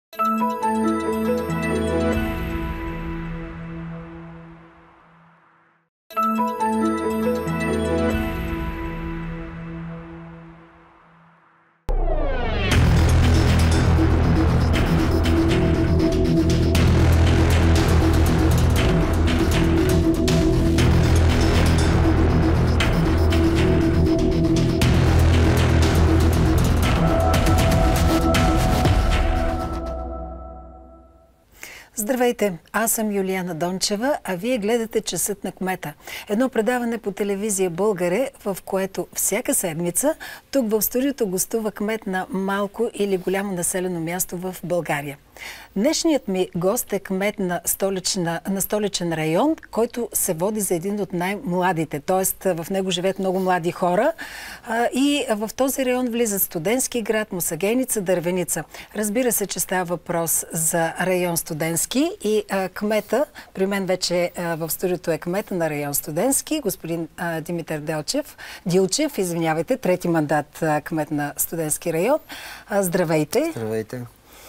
Здравейте, аз съм Юлияна Дончева, а вие гледате Часът на кмета. Едно предаване по телевизия Българе, в което всяка седмица тук в студиото гостува кмет на малко или голямо населено място в България. Днешният ми гост е кмет на столичен район, който се води за един от най-младите, т.е. в него живеят много млади хора и в този район влизат Студентски град, Мусагеница, Дървеница. Разбира се, че става въпрос за район Студентски и кмета, при мен вече в студиото е кмета на район Студентски, господин Димитър Дилчев, извинявайте, трети мандат кмет на Студентски район. Здравейте! Здравейте!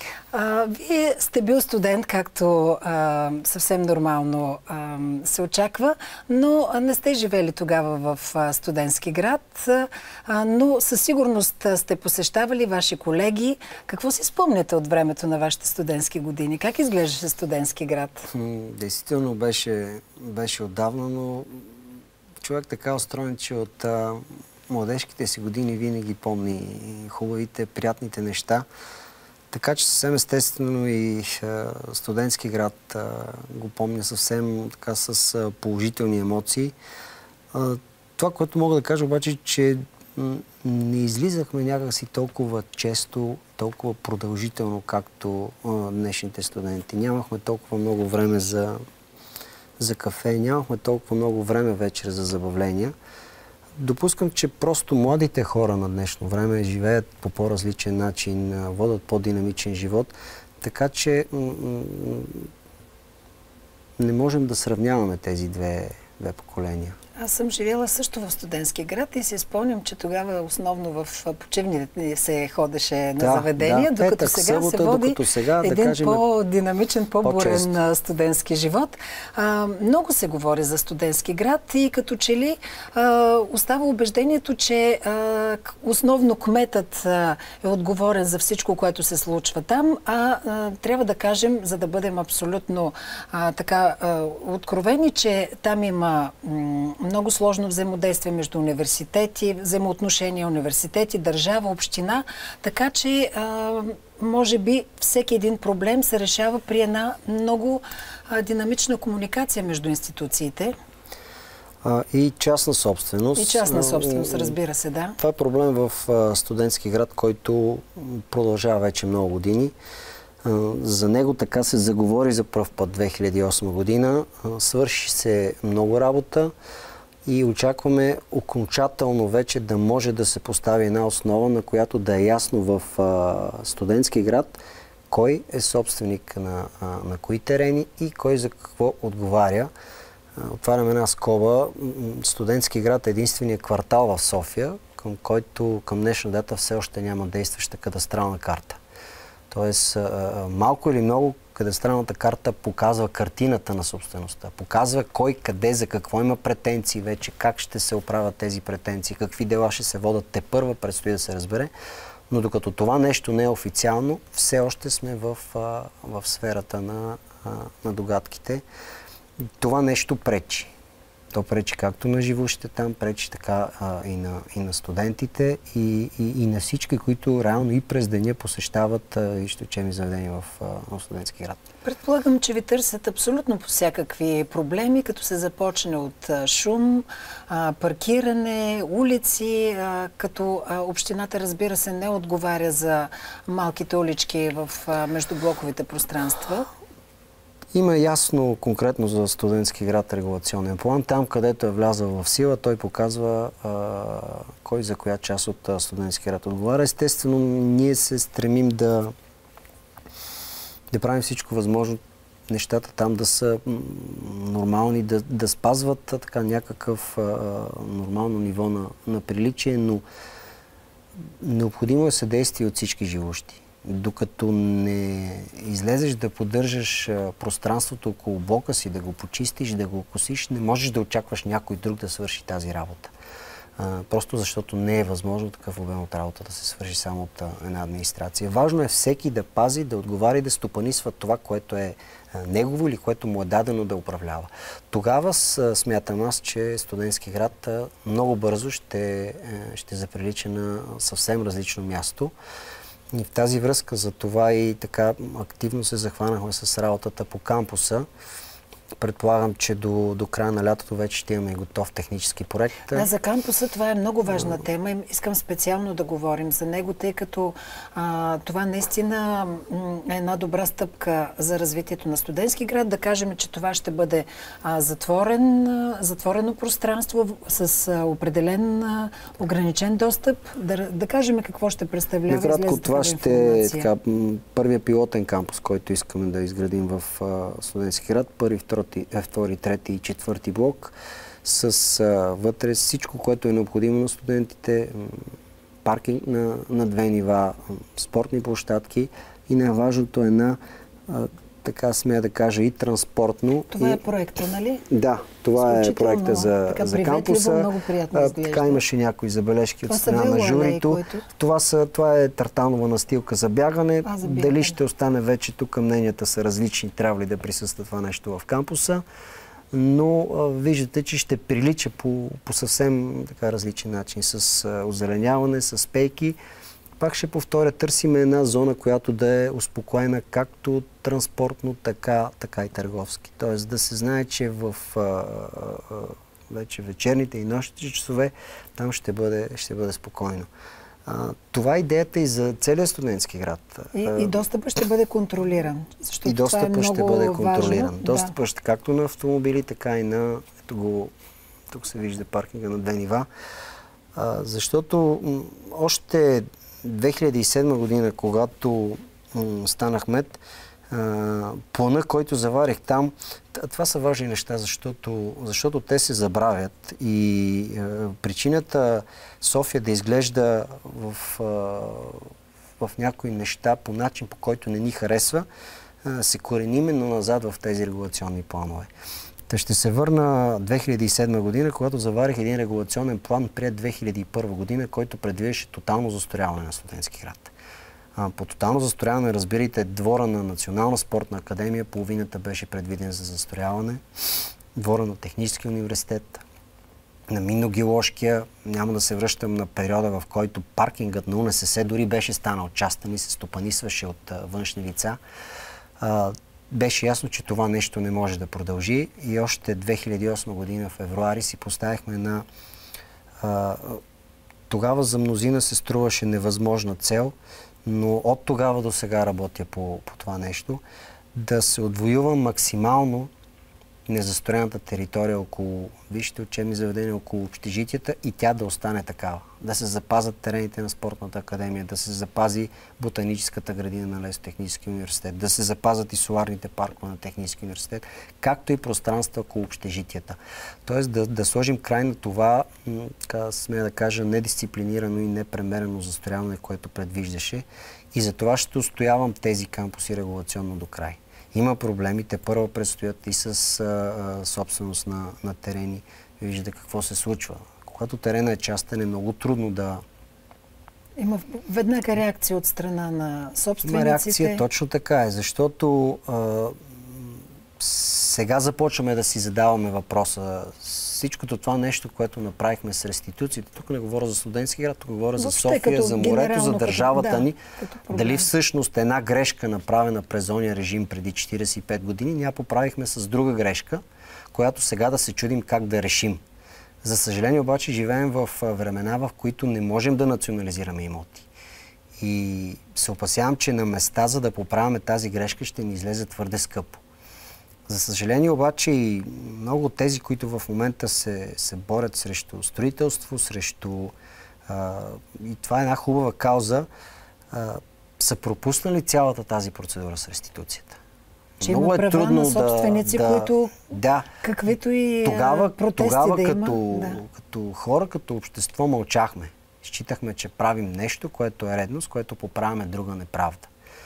Вие сте бил студент, както съвсем нормално се очаква, но не сте живели тогава в Студентски град, но със сигурност сте посещавали ваши колеги. Какво си спомняте от времето на вашите студентски години? Как изглеждаше Студентски град? Действително беше отдавна, но човек така устроен, че от младежките си години винаги помни хубавите, приятните неща. Така че съвсем естествено и Студентски град го помня съвсем така с положителни емоции. Това, което мога да кажа обаче, че не излизахме някакси толкова често, толкова продължително, както днешните студенти. Нямахме толкова много време за кафе, нямахме толкова много време вечер за забавления. Допускам, че просто младите хора на днешно време живеят по по-различен начин, водят по-динамичен живот, така че не можем да сравняваме тези две поколения. Аз съм живела също в Студентски град и си спомням, че тогава основно в почивните се ходеше на заведения, докато сега се води един по-динамичен, по-бурен студентски живот. Много се говори за Студентски град и като че ли остава убеждението, че основно кметът е отговорен за всичко, което се случва там, трябва да кажем, за да бъдем абсолютно така откровени, че там има много сложно взаимодействие между университети, взаимоотношения университети, държава, община, така че може би всеки един проблем се решава при една много динамична комуникация между институциите. И частна собственост. И частна собственост, разбира се, да. Това е проблем в Студентски град, който продължава вече много години. За него така се заговори за пръв път 2008 година. Свърши се много работа и очакваме окончателно вече да може да се постави една основа, на която да е ясно в Студентски град кой е собственик на кои терени и кой за какво отговаря. Отварям една скоба. Студентски град е единствения квартал в София, към който към днешна дата все още няма действаща кадастрална карта. Тоест, малко или много кадастралната карта показва картината на собствеността. Показва кой, къде, за какво има претенции вече, как ще се оправят тези претенции, какви дела ще се водят тепърва, предстои да се разбере. Но докато това нещо не е официално, все още сме в сферата на догадките. Това нещо пречи. То пречи както на живущите там, пречи така и на студентите и на всички, които реално и през деня посещават висшите учебни заведения в Студентски град. Предполагам, че ви търсят абсолютно по всякакви проблеми, като се започне от шум, паркиране, улици, като общината, разбира се, не отговаря за малките улички в междублоковите пространства. Има ясно, конкретно за Студентски град регулационен план. Там, където е влязъл в сила, той показва кой за коя част от Студентски град отговаря. Естествено, ние се стремим да правим всичко възможно нещата там да са нормални, да спазват така някакъв нормално ниво на приличие, но необходимо е съдействие от всички живущи. Докато не излезеш да поддържаш пространството около блока си, да го почистиш, да го косиш, не можеш да очакваш някой друг да свърши тази работа. Просто защото не е възможно такъв обем от работа да се свърши само от една администрация. Важно е всеки да пази, да отговаря и да стопанисва това, което е негово или което му е дадено да управлява. Тогава смятам аз, че Студентски град много бързо ще заприлича на съвсем различно място. И в тази връзка за това и така активно се захванахме с работата по кампуса. Предполагам, че до края на лятото вече ще имаме готов технически проект. Да, за кампуса това е много важна тема. Искам специално да говорим за него, тъй като това наистина е една добра стъпка за развитието на Студентски град. Да кажем, че това ще бъде затворено пространство с определен ограничен достъп. Да кажем какво ще представлява. Накратко, това ще е първия пилотен кампус, който искаме да изградим в Студентски град. Първи, втори, трети и четвърти блок с вътре всичко, което е необходимо на студентите, паркинг на 2 нива, спортни площадки и най-важното е така смея да кажа, и транспортно. Това е проекта, нали? Да, това е проекта за кампуса. Много приятно изглежда. Така имаше някои забележки от страна на журито. Това е тартанова настилка за бягане. Дали ще остане вече тук, мненията са различни, трябва ли да присъства това нещо в кампуса. Но виждате, че ще прилича по съвсем така различен начин, с озеленяване, с пейки. Пак ще повторя, търсим една зона, която да е успокоена както транспортно, така и търговски. Тоест да се знае, че в вече вечерните и нощните часове там ще бъде спокойно. Това е идеята и за целия Студентски град. И достъпът ще бъде контролиран. И достъпът ще бъде контролиран. Достъпът ще както на автомобили, така и на... Тук се вижда паркинга на 2 нива. Защото още 2007 година, когато станах кмет, плана, който заварих там, това са важни неща, защото те се забравят и причината София да изглежда в някои неща по начин, по който не ни харесва, се корени именно назад в тези регулационни планове. Ще се върна 2007 година, когато заварих един регулационен план пред 2001 година, който предвиждаше тотално застрояване на Студентски град. По тотално застрояване, разбирайте, двора на Национална спортна академия, половината беше предвиден за застрояване, двора на Технически университет, на Минно-Геоложкия. Няма да се връщам на периода, в който паркингът на УНСС дори беше станал частен и се стопанисваше от външни лица. Беше ясно, че това нещо не може да продължи и още 2008 година в февруари си поставихме тогава за мнозина се струваше невъзможна цел, но от тогава до сега работя по това нещо, да се отвоюва максимално незастроената територия около висшите учебни заведения, около общежитията и тя да остане такава. Да се запазят терените на Спортната академия, да се запази ботаническата градина на Лесотехнически университет, да се запазят и соларните паркове на Технически университет, както и пространства около общежитията. Тоест да сложим край на това, смея да кажа, недисциплинирано и непремерено застрояване, което предвиждаше. И за това ще устоявам тези кампуси регулационно до край. Има проблеми, те първо предстоят и с собственост на терени. Виждате какво се случва. Когато терена е частен, е много трудно да... Има веднага реакция от страна на собствениците. Има реакция, точно така е, защото сега започваме да си задаваме въпроса. Всичкото това нещо, което направихме с реституциите, тук не говоря за Студентски град, тук говоря за София, за морето, за държавата ни. Дали всъщност една грешка, направена през зония режим преди 45 години, ние поправихме с друга грешка, която сега да се чудим как да решим. За съжаление обаче живеем в времена, в които не можем да национализираме имоти. И се опасявам, че на места, за да поправяме тази грешка, ще ни излезе твърде скъпо. За съжаление обаче и много от тези, които в момента се борят срещу строителство, и това е една хубава кауза, са пропуснали цялата тази процедура с реституцията. Че много има права на собственици, които каквито и протести да има. Като хора, като общество мълчахме. Считахме, че правим нещо, което е редно, с което поправяме друга неправда.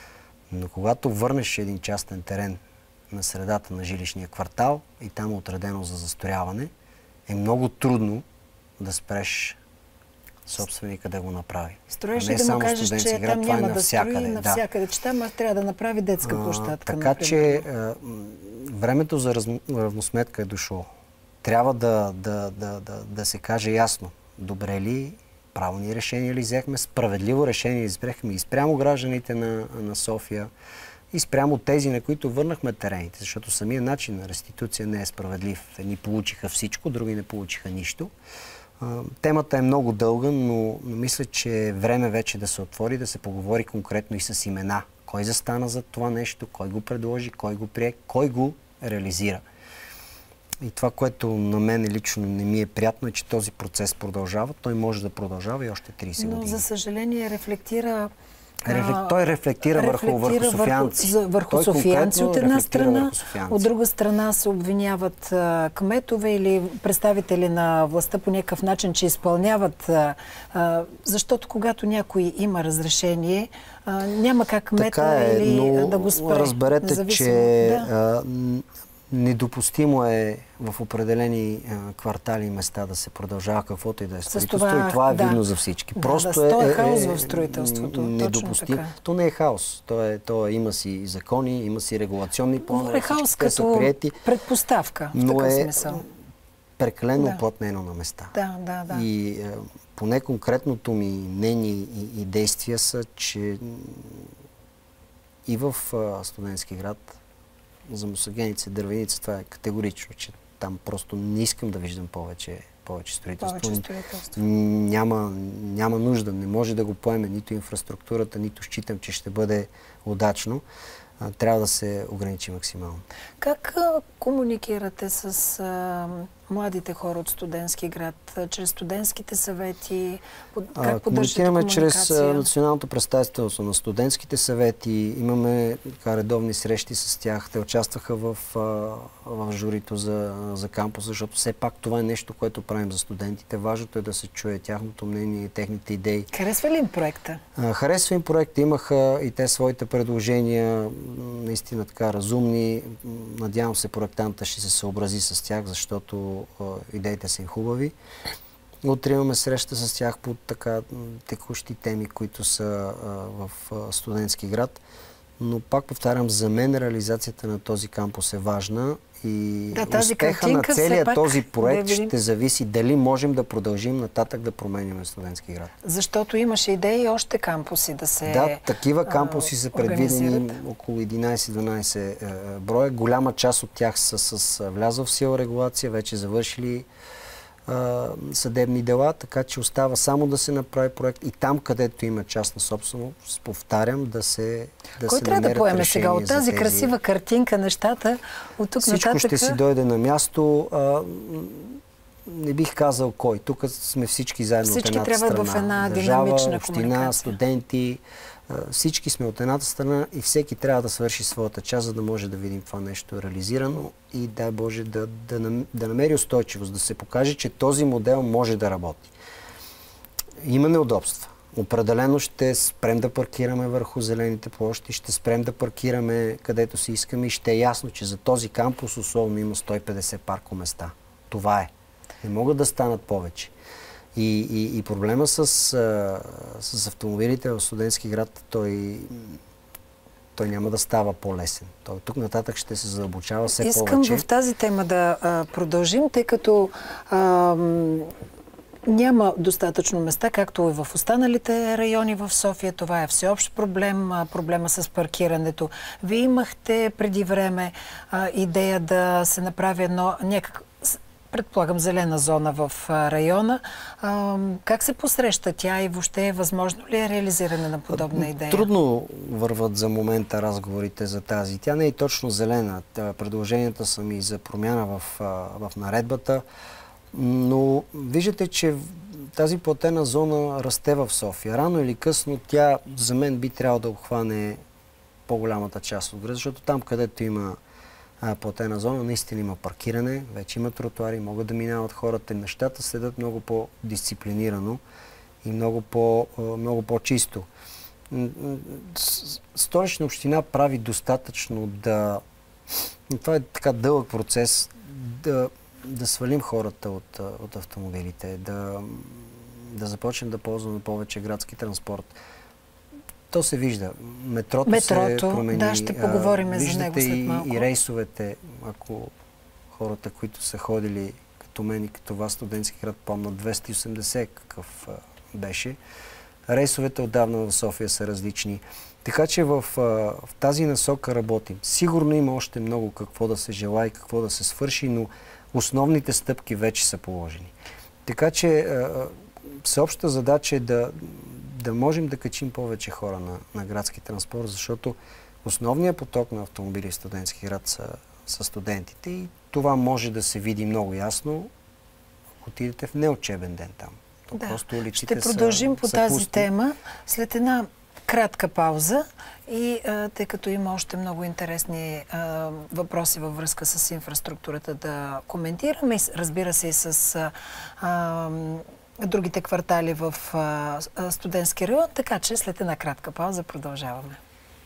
Но когато върнеш един частен терен на средата на жилищния квартал и там е отредено за застрояване, е много трудно да спреш собственика да го направи. Строиш и да му кажеш, че там няма да строи навсякъде, че там трябва да направи детска площадка. Така че времето за равносметка е дошло. Трябва да се каже ясно, добре ли, правилни решения ли взехме, справедливо решение избрахме и спрямо гражданите на София, и спрямо тези, на които върнахме терените, защото самия начин на реституция не е справедлив. Едни получиха всичко, други не получиха нищо. Темата е много дълга, но мисля, че е време вече да се отвори, да се поговори конкретно и с имена. Кой застана за това нещо, кой го предложи, кой го прие, кой го реализира. И това, което на мен лично не ми е приятно, е, че този процес продължава. Той може да продължава и още 30 години. Но, за съжаление, той рефлектира върху софиянци. Върху софиянци от една страна, от друга страна се обвиняват кметове или представители на властта по някакъв начин, че изпълняват, защото когато някой има разрешение, няма как кмета или да го спре. Разберете, че недопустимо е в определени квартали и места да се продължава каквото и да е строителство. И това е видно за всички. Просто е хаос в строителството. Недопустимо. То не е хаос. Има си закони, има си регулационни планове. Хаос като предпоставка, в такъв смисъл. Прекалено уплътнено на места. И поне конкретното ми мнение и действия са, че и в Студентски град за Мусагеница, Дървеница, това е категорично, че там просто не искам да виждам повече строителство. Няма нужда, не може да го поеме нито инфраструктурата, нито считам, че ще бъде удачно. Трябва да се ограничи максимално. Как комуникирате с младите хора от Студентски град? Чрез студентските съвети? Как поддържате комуникация? Комуникираме чрез националното представителство на студентските съвети. Имаме редовни срещи с тях. Те участваха в журито за кампуса, защото все пак това е нещо, което правим за студентите. Важното е да се чуе тяхното мнение и техните идеи. Харесва ли им проекта? Харесва им проекта. Имаха и те своите предложения, наистина така разумни. Надявам се, проектанта ще се съобрази с тях, защото идеите са им хубави. Утре имаме среща с тях по така текущи теми, които са в Студентски град. Но пак повтарям, за мен реализацията на този кампус е важна и успеха на целия този проект ще зависи дали можем да продължим нататък да променяме Студентски град. Защото имаше идеи още кампуси да се Да, такива кампуси са предвидени около 11-12 броя. Голяма част от тях са с влязъл в сила регулация, вече завършили съдебни дела, така че остава само да се направи проект и там, където има частна собственост, повтарям, да се Кой трябва да поеме сега от тази красива картинка, нещата, от тук нататък? Всичко ще си дойде на място. Не бих казал кой. Тук сме всички заедно от едната страна. Всички трябва в една динамична община, студенти. Всички сме от едната страна и всеки трябва да свърши своята част, за да може да видим това нещо реализирано и дай Боже да намери устойчивост, да се покаже, че този модел може да работи. Има неудобства. Определено ще спрем да паркираме върху зелените площи, ще спрем да паркираме където си искаме и ще е ясно, че за този кампус условно има 150 паркоместа. Това е. Не могат да станат повече. И проблема с автомобилите в Студентски град, той няма да става по-лесен. Той тук нататък ще се задълбочава все повече. Искам в тази тема да продължим, тъй като няма достатъчно места, както и в останалите райони в София. Това е всеобщ проблем, проблема с паркирането. Вие имахте преди време идея да се направи предполагам, зелена зона в района. Как се посреща тя и въобще възможно ли е реализиране на подобна идея? Трудно върват за момента разговорите за тази. Тя не е точно зелена. Предложенията са ми за промяна в наредбата, но виждате, че тази платена зона расте в София. Рано или късно тя за мен би трябвало да обхване по-голямата част от града, защото там, където има платена зона, наистина има паркиране, вече има тротуари, могат да минават хората. Нещата следят много по-дисциплинирано и много по-чисто. Столична община прави достатъчно да... Това е така дълъг процес, да свалим хората от автомобилите, да започнем да ползваме повече градски транспорт. То се вижда. Метрото се промени. Да, ще поговорим за него след малко. И рейсовете, ако хората, които са ходили като мен и като вас, студентски град, помнят 280 какъв беше. Рейсовете отдавна в София са различни. Така че в тази насока работим. Сигурно има още много какво да се желае, какво да се свърши, но основните стъпки вече са положени. Така че всеобщата задача е да можем да качим повече хора на градски транспорт, защото основният поток на автомобили в студентски град са студентите и това може да се види много ясно, ако отидете в неучебен ден там. Да. Ще продължим по тази тема след една кратка пауза и тъй като има още много интересни въпроси във връзка с инфраструктурата да коментираме, разбира се и с другите квартали в студентски район, така че след една кратка пауза продължаваме.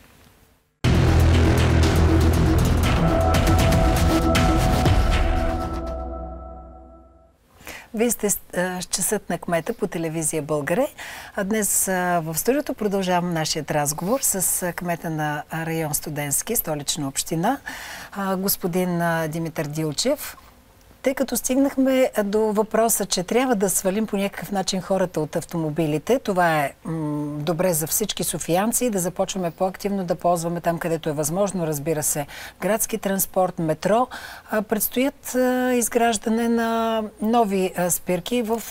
Вие сте с часът на кмета по телевизия Българе. А днес в студиото продължавам нашият разговор с кмета на район Студентски, Столична община, господин Димитър Дилчев. Тъй като стигнахме до въпроса, че трябва да свалим по някакъв начин хората от автомобилите, това е добре за всички софиянци, да започваме по-активно да ползваме там, където е възможно, разбира се, градски транспорт, метро. Предстоят изграждане на нови спирки в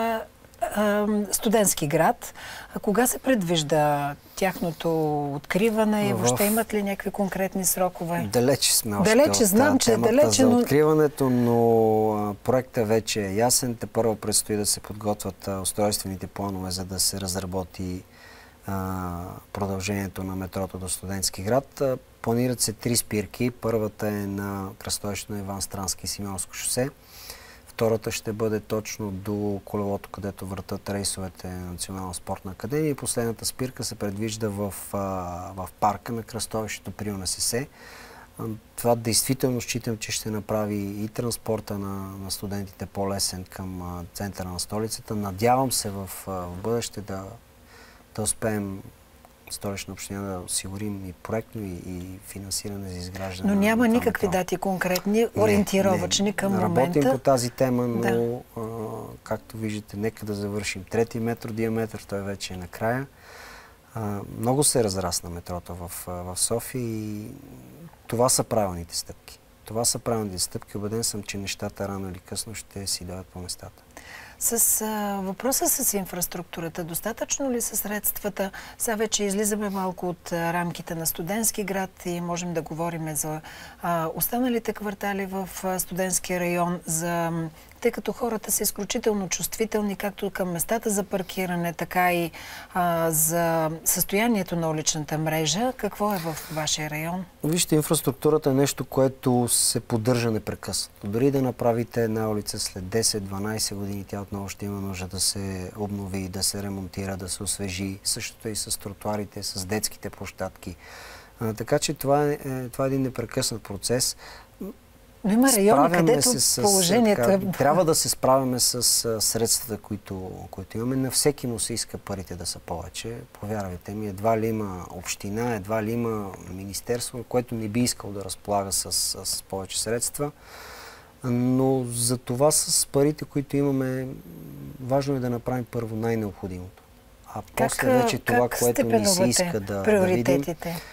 студентски град. Кога се предвижда тяхното откриване и въобще имат ли някакви конкретни срокове? Далече сме още далече, знам, че далече, за откриването, но проектът вече е ясен. Първо предстои да се подготвят устройствените планове, за да се разработи продължението на метрото до студентски град. Планират се 3 спирки. Първата е на кръстовището на Иван Странски и Симеонско шосе. Втората ще бъде точно до колелото, където въртат рейсовете на Национална спортна академия. И последната спирка се предвижда в парка на кръстовището при УНСС. Това действително считам, че ще направи и транспорта на студентите по-лесен към центъра на столицата. Надявам се в бъдеще да успеем Столична община да осигурим и проектно, и финансиране за изграждане. Но няма никакви дати конкретни, ориентировачни към момента. Работим по тази тема, но както виждате, нека да завършим 3 метро диаметър, той вече е накрая. Много се разрасна метрото в София и това са правилните стъпки. Това са правилните стъпки. Убеден съм, че нещата рано или късно ще си дадат по местата. С въпроса с инфраструктурата, достатъчно ли са средствата? Сега вече излизаме малко от рамките на студентски град и можем да говорим за останалите квартали в студентския район, тъй като хората са изключително чувствителни както към местата за паркиране, така и за състоянието на уличната мрежа. Какво е в вашия район? Вижте, инфраструктурата е нещо, което се поддържа непрекъснато. Дори да направите една улица след 10-12 години, тя отново ще има нужда да се обнови, да се ремонтира, да се освежи. Същото и с тротуарите, с детските площадки. Така че това е един непрекъснат процес. Но има райони, където положението е... Трябва да се справяме с средствата, които имаме. На всеки му се иска парите да са повече. Повярвайте ми, едва ли има община, едва ли има министерство, което не би искал да разполага с повече средства. Но за това с парите, които имаме, важно е да направим първо най-необходимото. А после вече това, което ни се иска да видим.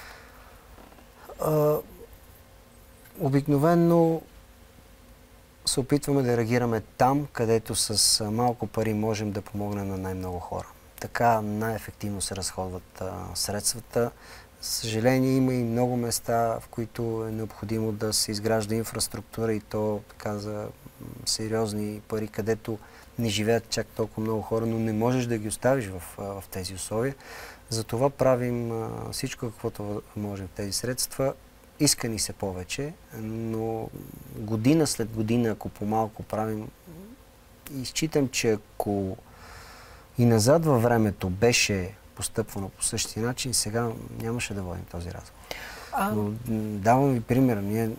Обикновено се опитваме да реагираме там, където с малко пари можем да помогнем на най-много хора. Така най-ефективно се разходват средствата. За съжаление, има и много места, в които е необходимо да се изгражда инфраструктура и то така за сериозни пари, където не живеят чак толкова много хора, но не можеш да ги оставиш в тези условия. Затова правим всичко, каквото можем в тези средства. Иска ни се повече, но година след година, ако по-малко правим, изчитам, че ако и назад във времето беше постъпвано по същия начин, сега нямаше да водим този разговор. Но давам ви пример. Ние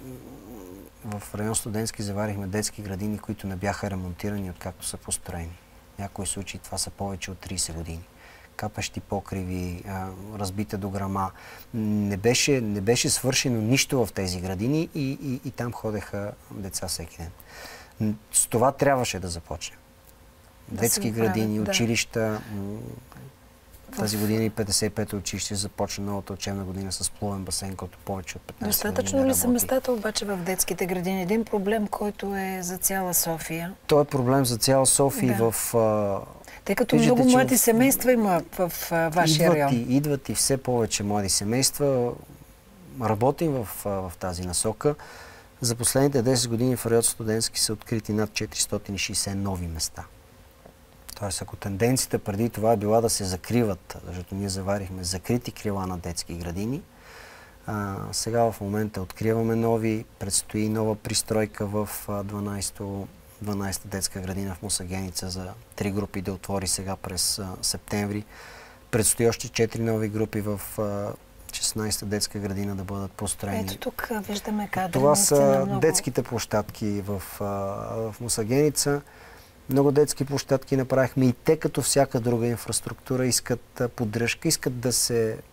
в район Студентски заварихме детски градини, които не бяха ремонтирани откакто са построени. В някои случаи това са повече от 30 години. Капещи покриви, разбита дограма. Не беше свършено нищо в тези градини и там ходеха деца всеки ден. С това трябваше да започне. Детски градини, училища. Тази година и 55-то училище започна новата учебна година с плувен басейн, който повече от 15 години Достатъчно ли са местата обаче в детските градини? Един проблем, който е за цяла София. Той е проблем за цяла София Тъй като много млади семейства има в вашия район. Идват и все повече млади семейства. Работим в тази насока. За последните 10 години в район Студентски са открити над 460 нови места. Тоест, ако тенденцията преди това е била да се закриват, защото ние заварихме закрити крила на детски градини, сега в момента откриваме нови, предстои нова пристройка в 12-та детска градина в Мусагеница за 3 групи да отвори сега през септември. Предстои още 4 нови групи в 16-та детска градина да бъдат построени. Ето тук виждаме кадри. Това са детските площадки в Мусагеница. Много детски площадки направихме и те, като всяка друга инфраструктура, искат поддръжка, искат да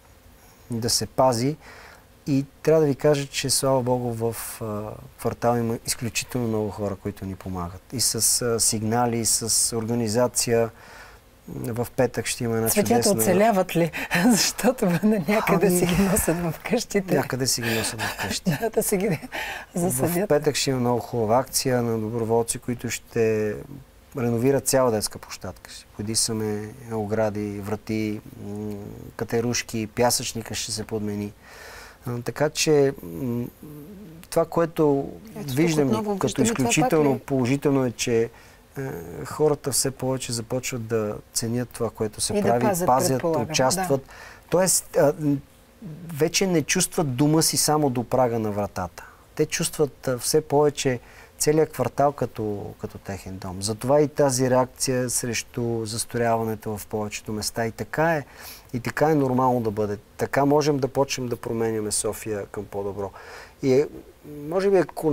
се пази. И трябва да ви кажа, че слава Богу в квартала има изключително много хора, които ни помагат. И с сигнали, и с организация. В петък ще има една чудесна... Цветята оцеляват ли? Защото някъде си ги носят в къщите. Някъде си ги носят в къщи. Да си ги засадят. В петък ще има много хубава акция на доброволци, които ще реновират цяла детска площадка. Ще подисаме огради, врати, катерушки, пясъчника ще се подмени. Така че това, което виждам като изключително положително е, че хората все повече започват да ценят това, което се прави, пазят, участват. Да. Тоест, вече не чувстват дома си само до прага на вратата. Те чувстват все повече целият квартал като техен дом. Затова и тази реакция срещу застрояването в повечето места. И така е нормално да бъде. Така можем да почнем да променяме София към по-добро. И може би, ако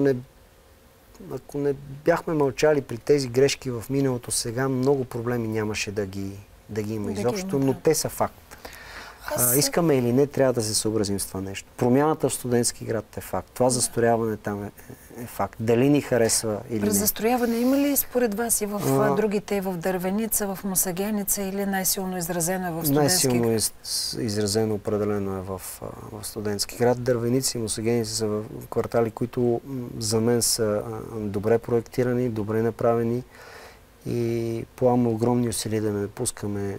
не бяхме мълчали при тези грешки в миналото, сега много проблеми нямаше да ги има изобщо, но те са факт. Искаме или не, трябва да се съобразим с това нещо. Промяната в Студентски град е факт. Това застрояване там е факт. Дали ни харесва или не. През застрояване има ли според вас и в другите, в Дървеница, в Мусагеница, или най-силно изразено е в Студентски град? Най-силно изразено определено е в Студентски град. Дървеница и Мусагеница са в квартали, които за мен са добре проектирани, добре направени и полагаме огромни усилия да не допускаме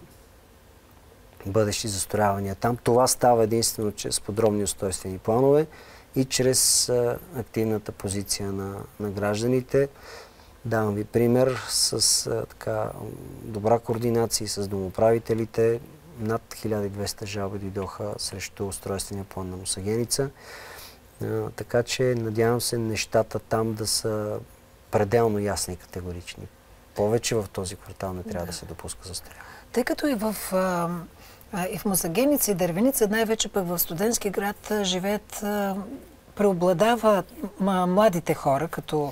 бъдещи застроявания там. Това става единствено чрез подробни устройствени планове и чрез активната позиция на гражданите. Давам ви пример с добра координация с домоправителите. Над 1200 жалби дойдоха срещу устройствения план на Мусагеница. Така че надявам се нещата там да са пределно ясни и категорични. Повече в този квартал не трябва да се допуска застрояване. Тъй като и в Мусагеница и Дървеница, най-вече пък в Студентски град живеят, преобладава младите хора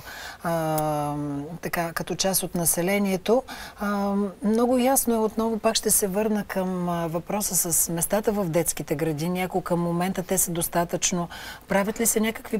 като част от населението. Много ясно е, отново пак ще се върна към въпроса с местата в детските градини. Ако към момента те са достатъчно, правят ли се някакви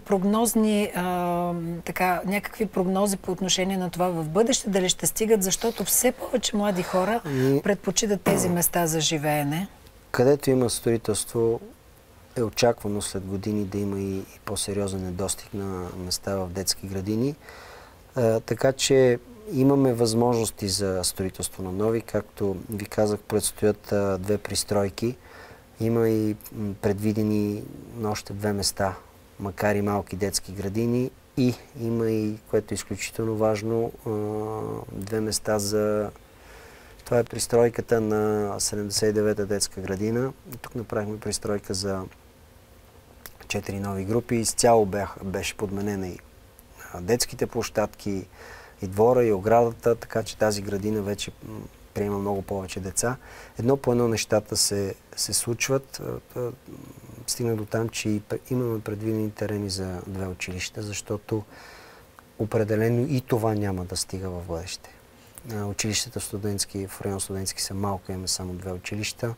прогнози по отношение на това в бъдеще, дали ще стигат, защото все повече млади хора предпочитат тези места за живеене? Където има строителство, е очаквано след години да има и по-сериозен недостиг на места в детски градини. Така че имаме възможности за строителство на нови. Както ви казах, предстоят 2 пристройки. Има и предвидени на още 2 места, макар и малки детски градини. И има и, което е изключително важно, 2 места за... Това е пристройката на 79-та детска градина. Тук направихме пристройка за 4 нови групи. Изцяло беше подменена и детските площадки, и двора, и оградата, така че тази градина вече приема много повече деца. Едно по едно нещата се случват. Стигна до там, че имаме предвидени терени за 2 училища, защото определено и това няма да стига в бъдеще. Училищата в район студентски са малко, имаме само 2 училища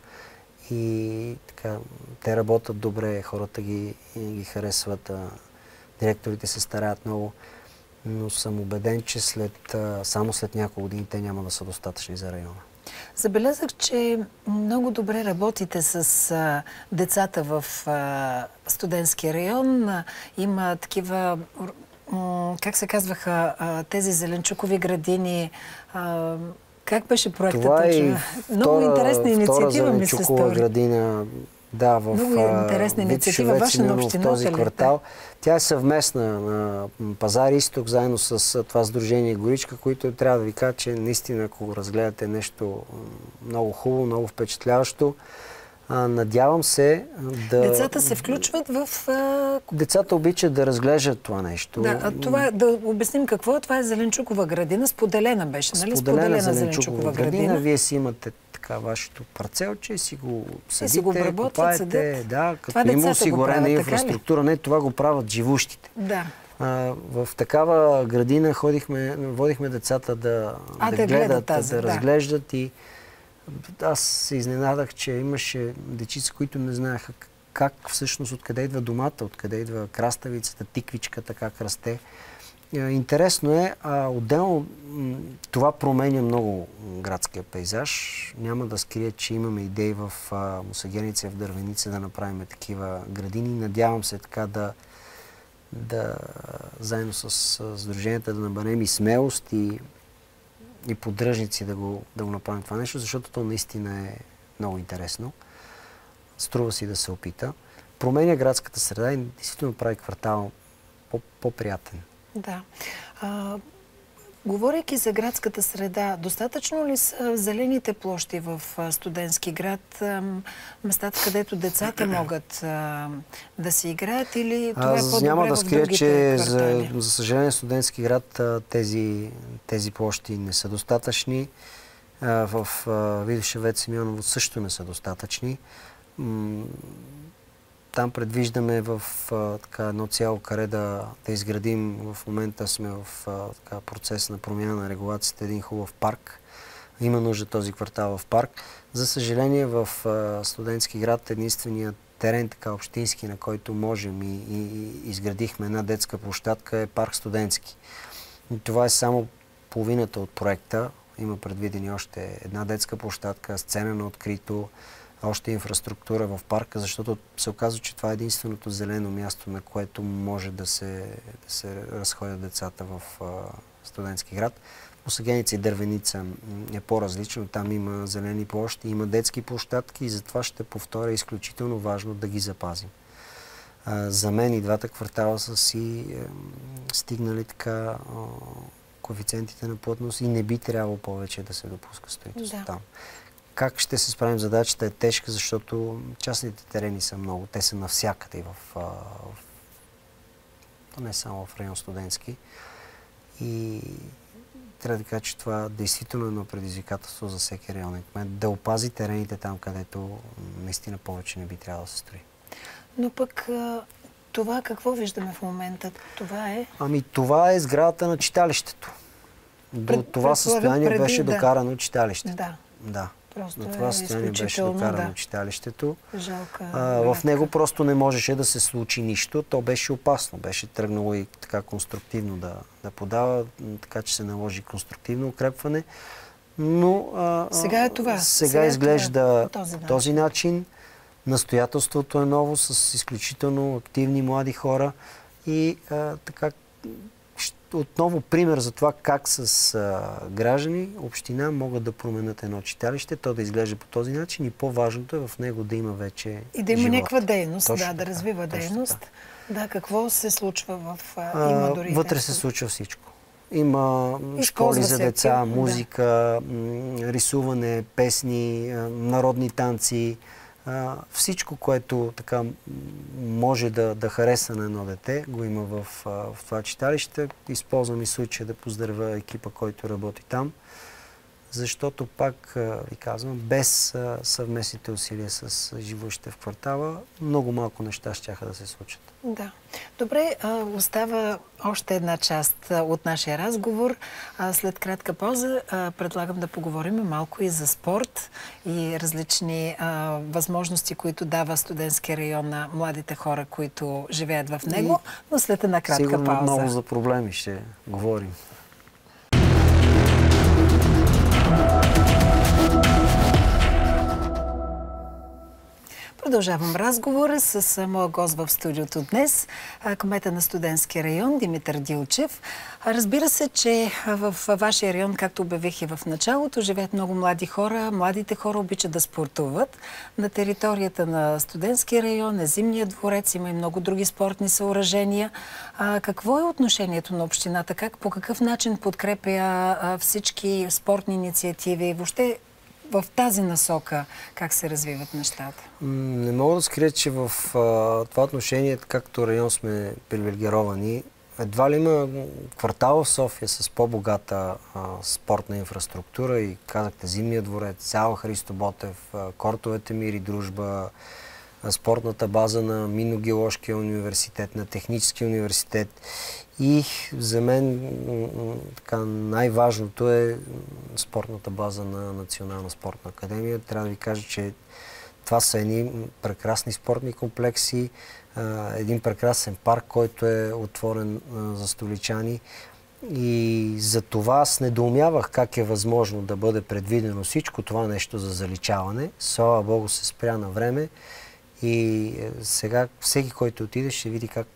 и така, те работят добре, хората ги харесват, директорите се стараят много, но съм убеден, че само след няколко години те няма да са достатъчни за района. Забелязах, че много добре работите с децата в студентския район. Има такива, как се казваха, тези зеленчукови градини. Как беше проектът? Това е много интересна инициатива, ми се стори. Градина, да, в Витошевец, именно в този квартал. Тя е съвместна на Пазар Изток, заедно с това сдружение Горичка, които трябва да ви кажа, че наистина, ако разгледате нещо много хубаво, много впечатляващо, надявам се да... Децата се включват в... Децата обичат да разглеждат това нещо. Да обясним какво е. Това е зеленчукова градина. Споделена беше, нали? Споделена зеленчукова градина. Вие си имате така вашето парцелче, си го съдите, копаете. Да, като има осигурена инфраструктура. Не, това го правят живущите. Да. В такава градина водихме децата да гледат, да разглеждат и аз се изненадах, че имаше дечица, които не знаеха как всъщност, откъде идва домата, откъде идва краставицата, тиквичката, как расте. Интересно е, отделно това променя много градския пейзаж. Няма да скрия, че имаме идеи в Мусагеница, в Дървеница да направим такива градини. Надявам се така да заедно с сдруженията да наберем и смелост и поддръжници да го направим това нещо, защото то наистина е много интересно. Струва си да се опита. Променя градската среда и действително прави квартал по-приятен. Да. Говорейки за градската среда, достатъчно ли са зелените площи в студентски град, местата, където децата могат да си играят, или това е по-добре няма да скрия, че квартали? За съжаление студентски град тези площи не са достатъчни. В Видошевец, Симеоново също не са достатъчни. Там предвиждаме в едно цяло каре да изградим. В момента сме в процес на промяна на регулацията, един хубав парк. Има нужда този квартал в парк. За съжаление, в студентски град единственият терен, общински, на който можем и изградихме една детска площадка, е парк студентски. И това е само половината от проекта. Има предвидени още една детска площадка, сцена на открито, още инфраструктура в парка, защото се оказва, че това е единственото зелено място, на което може да се разходят децата в студентски град. Мусагеница и Дървеница е по-различно. Там има зелени площи, има детски площадки и затова ще повторя, изключително важно да ги запазим. За мен и двата квартала са си стигнали така коефициентите на плътност и не би трябвало повече да се допуска строителство там. Как ще се справим? Задачата е тежка, защото частните терени са много. Те са навсякъде, не само в район студентски. И трябва да кажа, че това действително е едно предизвикателство за всеки районен кмет. Да опази терените там, където наистина повече не би трябвало да се строи. Но пък това какво виждаме в момента? Това е? Това е сградата на читалището. До това състояние беше докарано читалището. Да. На това състояние беше докарано читалището. В него просто не можеше да се случи нищо. То беше опасно. Беше тръгнало и така конструктивно да подава, така че се наложи конструктивно укрепване. Но сега е това. Сега изглежда по този начин. Настоятелството е ново, с изключително активни млади хора и така отново пример за това как с граждани, община могат да променят едно читалище, то да изглежда по този начин и по-важното е в него да има вече и да има някаква дейност, да развива дейност. Да, какво се случва има дори вътре се случва всичко. Има школи за деца, музика, рисуване, песни, народни танци. Всичко, което така може да хареса на едно дете, го има в това читалище. Използвам и случая да поздравя екипа, който работи там. защото пак ви казвам, без съвместните усилия с живущите в квартала, много малко неща щяха да се случат. Да. Добре, остава още една част от нашия разговор. След кратка пауза предлагам да поговорим малко и за спорт и различни възможности, които дава студентски район на младите хора, които живеят в него, но след една кратка пауза. Сигурно много за проблеми ще говорим. Продължавам разговора с моя гост в студиото днес, кмета на студентски район Димитър Дилчев. Разбира се, че в вашия район, както обявих и в началото, живеят много млади хора. Младите хора обичат да спортуват. На територията на студентски район, на Зимния дворец, има и много други спортни съоръжения. Какво е отношението на общината? По какъв начин подкрепя всички спортни инициативи? Въобще в тази насока как се развиват нещата? Не мога да скрия, че в това отношение, както район сме привилегировани, едва ли има квартал в София с по-богата спортна инфраструктура и казахте Зимния дворец, цяла Христо Ботев, кортовете Мир и Дружба, спортната база на Минно-геоложкия университет, на Техническия университет. И за мен най-важното е спортната база на Национална спортна академия. Трябва да ви кажа, че това са едни прекрасни спортни комплекси, един прекрасен парк, който е отворен за столичани. И за това аз недоумявах как е възможно да бъде предвидено всичко това нещо за заличаване. Слава Богу се спря на време и сега всеки, който отиде, ще види как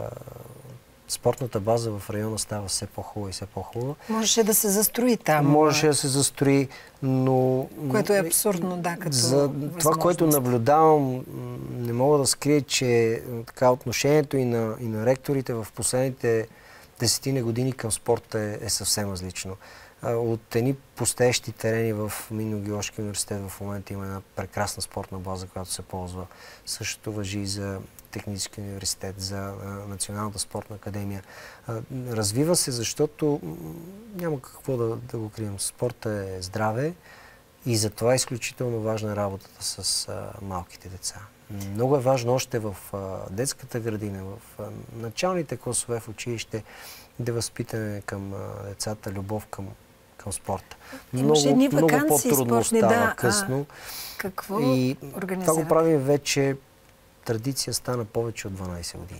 спортната база в района става все по-хубава и все по-хубава. Можеше да се застрои там. Можеше да се застрои, но... Което е абсурдно, да, като за това, което наблюдавам, не мога да скрия, че така, отношението и на ректорите в последните 10 години към спорта е съвсем различно. От едни пустеещи терени в Минно-геоложкия университет в момента има една прекрасна спортна база, която се ползва. Същото важи и за Технически университет, за Националната спортна академия. Развива се, защото няма какво да го крием. Спорта е здраве и затова е изключително важна работата с малките деца. Много е важно още в детската градина, в началните класове в училище да възпитаме към децата любов към спорта. Имаше едни ваканции по-трудно спортни, става късно. Какво и организирате? Това го правим вече, традиция стана повече от 12 години.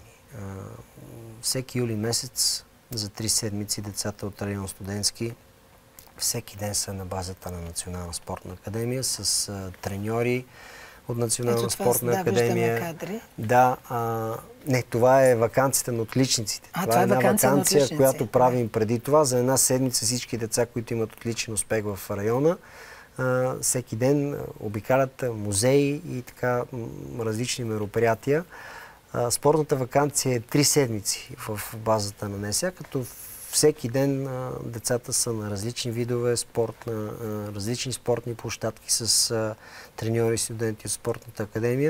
Всеки юли месец, за 3 седмици, децата от район студентски всеки ден са на базата на Национална спортна академия с треньори от Национална спортна академия. Да, не, това е ваканцията на отличниците. Това е една ваканция, която правим преди това. За една седмица всички деца, които имат отличен успех в района, всеки ден обикалят музеи и така различни мероприятия. Спортната ваканция е 3 седмици в базата на НСА, като всеки ден децата са на различни видове спорт, на различни спортни площадки с треньори и студенти от спортната академия.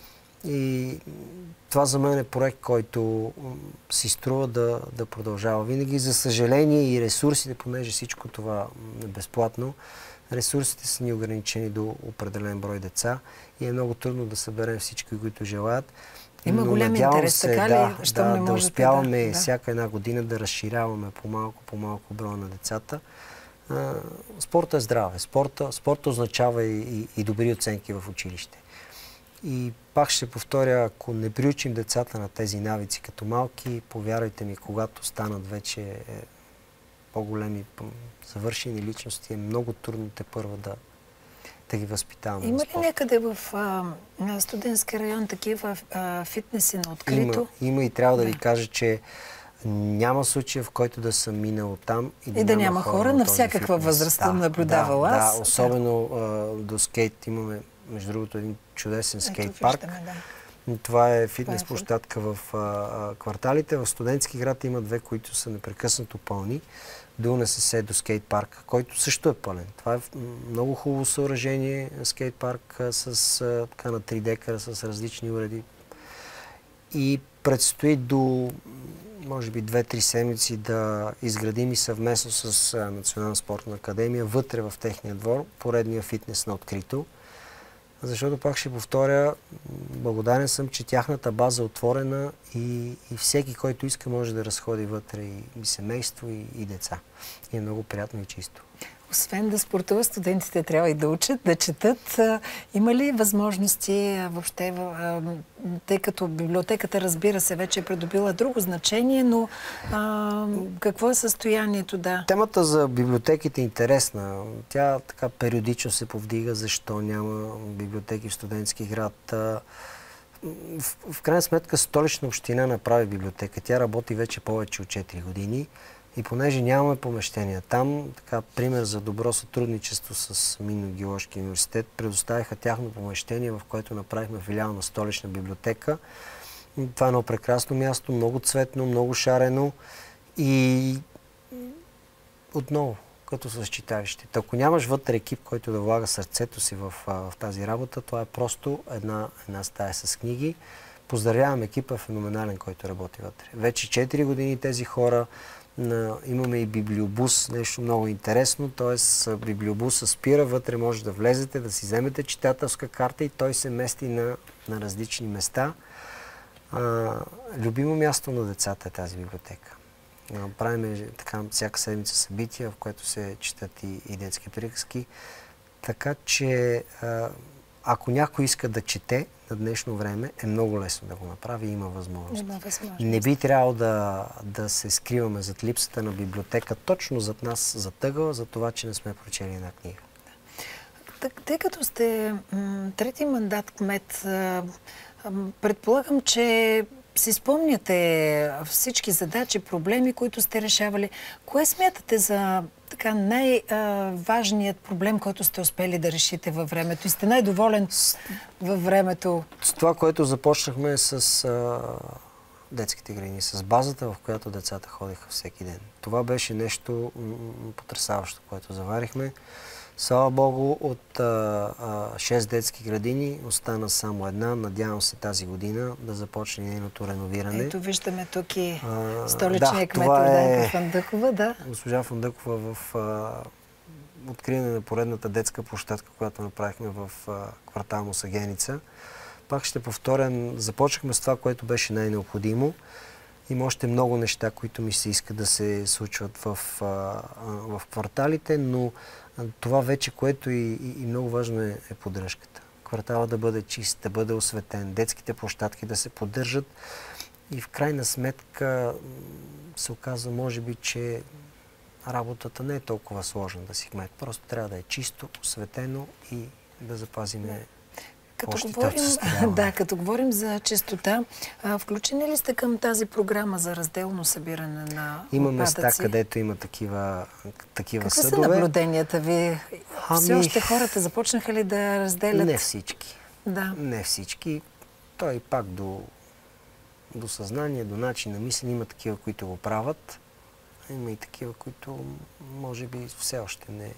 И това за мен е проект, който си струва да продължава винаги. За съжаление и ресурсите, понеже всичко това е безплатно, ресурсите са ни ограничени до определен брой деца и е много трудно да съберем всички, които желаят. Има голям интерес, така ли? Да успяваме всяка една година да разширяваме по-малко броя на децата. Спорта е здраве. Спорта означава и добри оценки в училище. И пак ще повторя, ако не приучим децата на тези навици като малки, повярвайте ми, когато станат вече по-големи, завършени личности, е много трудно тепърва да ги възпитаваме. Има ли някъде в студентски район такива фитнеси на открито? Има и трябва да ви кажа, че няма случай, в който да съм минал там и да няма хора на всякаква възраст наблюдавала аз. Да, особено до скейт имаме, между другото, един чудесен скейт парк. Това е фитнес площадка в кварталите. В студентски град има 2, които са непрекъснато пълни. До УНСС, до скейт парк, който също е пълен. Това е много хубаво съоръжение, скейт парк с така на 3 декара, с различни уреди. И предстои до може би 2-3 седмици да изградим и съвместно с Национална спортна академия вътре в техния двор поредния фитнес на открито. Защото пак ще повторя, благодарен съм, че тяхната база е отворена и всеки, който иска, може да разходи вътре и семейство, и деца. И е много приятно и чисто. Освен да спортуват, студентите трябва и да учат, да четат. Има ли възможности въобще, тъй като библиотеката, разбира се, вече е придобила друго значение, но какво е състоянието? Да. Темата за библиотеките е интересна. Тя така периодично се повдига, защо няма библиотеки в студентски град. В крайна сметка Столична община направи библиотека. Тя работи вече повече от 4 години. И понеже нямаме помещения там, така пример за добро сътрудничество с Минно-геоложки университет, предоставиха тяхно помещение, в което направихме филиал на Столична библиотека. Това е едно прекрасно място, много цветно, много шарено и отново, като с читалище. Ако нямаш вътре екип, който да влага сърцето си в тази работа, това е просто една стая с книги. Поздравявам екипа, феноменален, който работи вътре. Вече 4 години тези хора. Имаме и библиобус, нещо много интересно, т.е. библиобуса спира, вътре може да влезете, да си вземете читателска карта и той се мести на различни места. Любимо място на децата е тази библиотека. Правим така всяка седмица събития, в което се четат и детски приказки. Така че ако някой иска да чете на днешно време, е много лесно да го направи и има възможност. Не би трябвало да се скриваме зад липсата на библиотека, точно зад нас, зад тъгъла, за това, че не сме прочели една книга. Тъй като сте трети мандат кмет, предполагам, че си спомняте всички задачи, проблеми, които сте решавали. Кое смятате за така най-важният проблем, който сте успели да решите във времето и сте най-доволен във времето? С това, което започнахме с детските градини, с базата, в която децата ходиха всеки ден. Това беше нещо потресаващо, което заварихме. Слава Богу, от 6 детски градини остана само една. Надявам се тази година да започне нейното реновиране. Ето виждаме тук и столичния кмет Йорданка Фандъкова. Да. Госпожа Фандъкова в откриване на поредната детска площадка, която направихме в квартал Мусагеница. Пак ще повторя, започнахме с това, което беше най-необходимо. Има още много неща, които ми се иска да се случват в кварталите, но това вече, което и много важно е поддръжката. Квартала да бъде чист, да бъде осветен, детските площадки да се поддържат и в крайна сметка се оказва, може би, че работата не е толкова сложна да си кмет. Просто трябва да е чисто, осветено и да запазиме Като говорим за чистота, включени ли сте към тази програма за разделно събиране на отпадъци? Има места, където има такива съдове. Какви са наблюденията ви? Все още хората започнаха ли да разделят? Не всички. Да. Не всички. Той пак до съзнание, до начин на мислене има такива, които го правят. Има и такива, които може би все още не.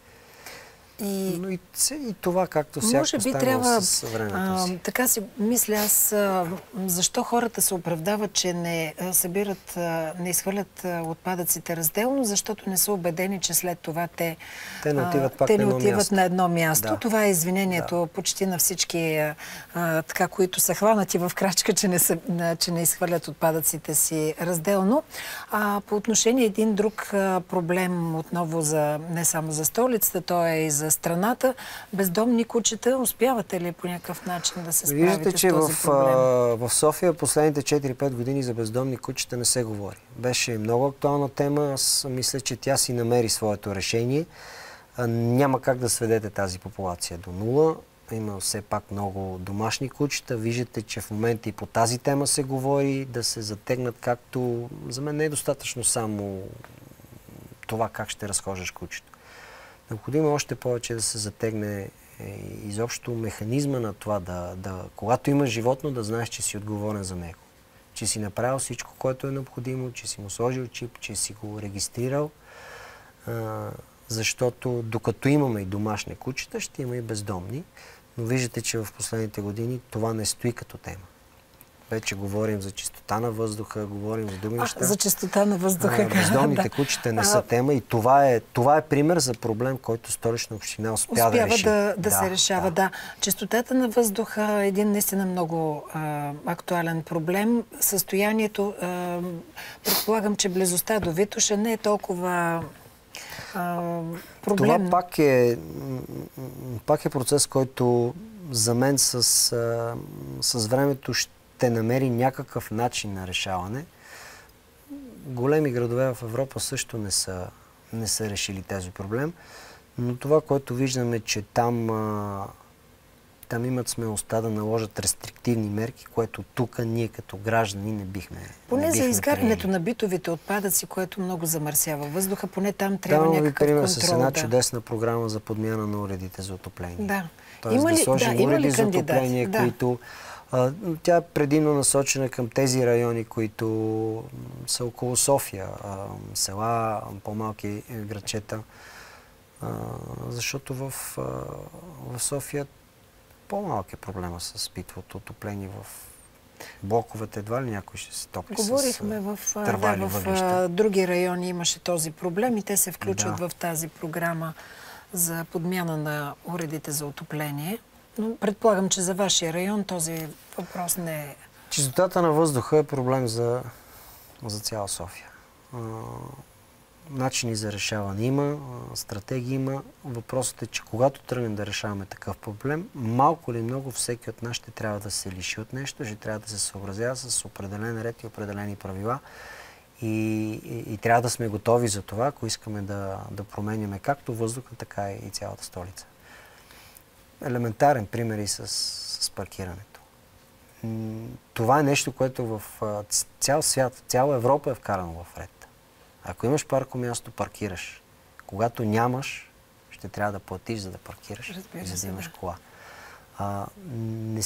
Но и това, както всяко станало с времето си. Така си мисля аз, защо хората се оправдават, че не събират, не изхвърлят отпадъците разделно, защото не са убедени, че след това те не отиват на едно място. Да. Това е извинението почти на всички, които са хванати в крачка, че не изхвърлят отпадъците си разделно. По отношение един друг проблем отново не само за столицата, то е и за страната. Бездомни кучета, успявате ли по някакъв начин да се справите с този проблем? Виждате, че в София последните 4-5 години за бездомни кучета не се говори. Беше много актуална тема. Аз мисля, че тя си намери своето решение. Няма как да сведете тази популация до нула. Има все пак много домашни кучета. Виждате, че в момента и по тази тема се говори, да се затегнат, както за мен не е достатъчно само това как ще разхождаш кучето. Необходимо е още повече да се затегне изобщо механизма на това, когато имаш животно, да знаеш, че си отговорен за него. Че си направил всичко, което е необходимо, че си му сложил чип, че си го регистрирал. Защото докато имаме и домашни кучета, ще има и бездомни. Но виждате, че в последните години това не стои като тема. Вече говорим за чистота на въздуха, говорим за други неща. За чистота на въздуха. Бездомните кучета не са тема и това е пример за проблем, който Столична община успява да реши. Да се решава, да. Чистотата на въздуха е един наистина много актуален проблем. Състоянието, предполагам, че близостта до Витоша не е толкова проблемно. Това пак е процес, който за мен с времето ще намери някакъв начин на решаване. Големи градове в Европа също не са решили тези проблем, но това, което виждаме, че там имат смелостта да наложат рестриктивни мерки, което тук ние като граждани не бихме Поне за изгарянето на битовите отпадъци, което много замърсява въздуха, поне там трябва някакъв контрол. Пример с една чудесна програма за подмяна на уредите за отопление. Да. Тоест да сложим уреди за отопление, които... Тя е предимно насочена към тези райони, които са около София, села, по-малки градчета, защото в София по-малък е проблема с битовото отопление. В блоковете едва ли някой ще се топи Говорихме в други райони имаше този проблем и те се включват в тази програма за подмяна на уредите за отопление. Но предполагам, че за вашия район този въпрос не е... Чистотата на въздуха е проблем за цяла София. Начини за решаване има, стратегии има. Въпросът е, че когато тръгнем да решаваме такъв проблем, малко или много всеки от нас ще трябва да се лиши от нещо, ще трябва да се съобразява с определен ред и определени правила. И трябва да сме готови за това, ако искаме да променяме както въздуха, така и цялата столица. Елементарен пример и с паркирането. Това е нещо, което в цял свят, цяла Европа е вкарано в ред. Ако имаш паркомясто, паркираш. Когато нямаш, ще трябва да платиш, за да паркираш, за да имаш кола. Не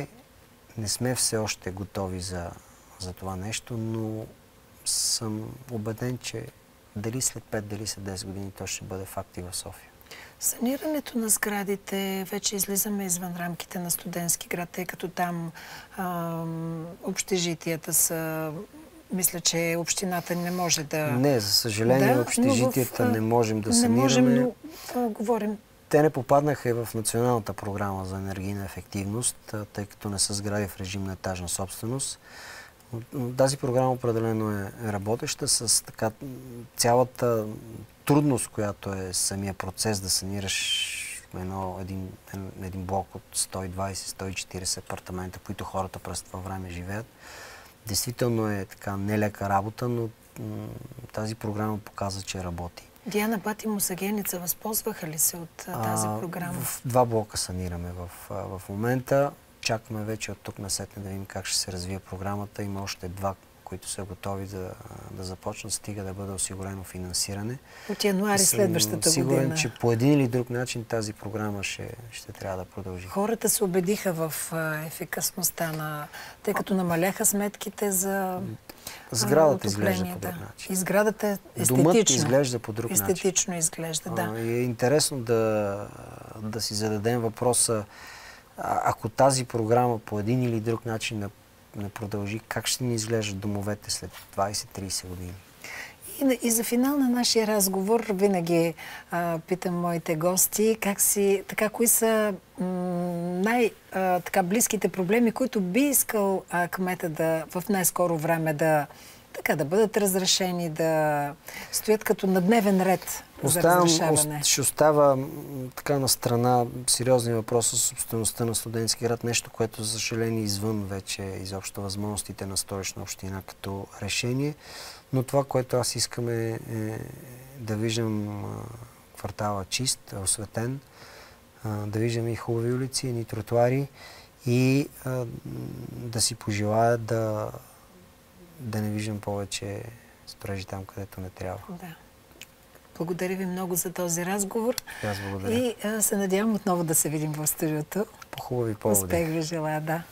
сме все още готови за това нещо, но съм убеден, че дали след 5, дали след 10 години то ще бъде факт и в София. Санирането на сградите, вече излизаме извън рамките на Студентски град, тъй като там общежитията са... Мисля, че общината не може да... Не, за съжаление, общежитията не можем да санираме. Не можем, но говорим... Те не попаднаха и в Националната програма за енергийна ефективност, тъй като не са сгради в режим на етажна собственост. Тази програма определено е работеща с така цялата трудност, която е самия процес да санираш един блок от 120-140 апартамента, в които хората през това време живеят. Действително е така нелека работа, но тази програма показва, че работи. Диана Бат и Мусагеница възползваха ли се от тази програма? В 2 блока санираме в момента. Чакаме вече от тук насетне да видим как ще се развие програмата. Има още 2, които са готови да започнат, стига да бъде осигурено финансиране. От януари следващата година. Сигурен, че по един или друг начин тази програма ще трябва да продължи. Хората се убедиха в ефикасността тъй като намаляха сметките за сградата изглежда по друг начин. И сградата е естетично. Домът изглежда по друг начин. Естетично изглежда, да. И е интересно да си зададем въпроса, ако тази програма по един или друг начин не продължи, как ще ни изглеждат домовете след 20-30 години? И за финал на нашия разговор винаги питам моите гости, кои са най-близките проблеми, които би искал кмета в най-скоро време да бъдат разрешени, да стоят като на дневен ред за разрешаване. Ще остава така на страна сериозния въпрос с собствеността на Студентски град, нещо, което за съжаление извън вече изобщо възможностите на Столична община като решение. Но това, което аз искам е да виждам квартала чист, осветен, да виждам и хубави улици, и тротуари и да си пожелая да не виждам повече строежи там, където не трябва. Да. Благодаря ви много за този разговор. Аз благодаря. И се надявам отново да се видим в студиото. По хубави поводи. Успех ви желая, да.